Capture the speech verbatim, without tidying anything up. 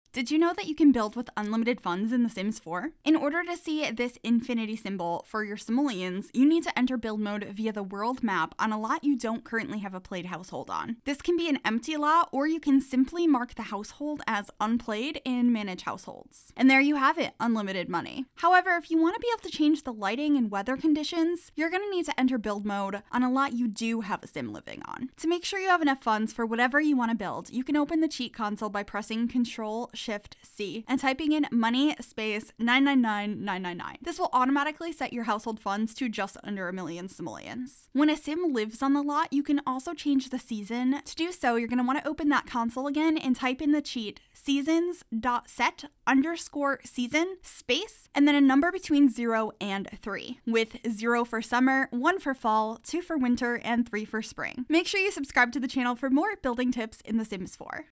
Did you know that you can build with unlimited funds in The Sims four? In order to see this infinity symbol for your simoleons, you need to enter build mode via the world map on a lot you don't currently have a played household on. This can be an empty lot, or you can simply mark the household as unplayed in manage households. And there you have it, unlimited money. However, if you want to be able to change the lighting and weather conditions, you're going to need to enter build mode on a lot you do have a sim living on. To make sure you have enough funds for whatever you want to build, you can open the cheat console by pressing control shift C and typing in money space nine nine nine nine nine nine. This will automatically set your household funds to just under a million simoleons. When a sim lives on the lot, you can also change the season. To do so, you're going to want to open that console again and type in the cheat seasons.set underscore season space and then a number between zero and three, with zero for summer, one for fall, two for winter, and three for spring. Make sure you subscribe to the channel for more building tips in The Sims four.